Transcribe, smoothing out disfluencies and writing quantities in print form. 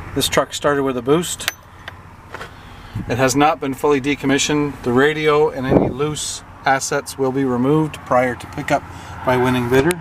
This truck started with a boost. It has not been fully decommissioned. The radio and any loose assets will be removed prior to pickup by winning bidder.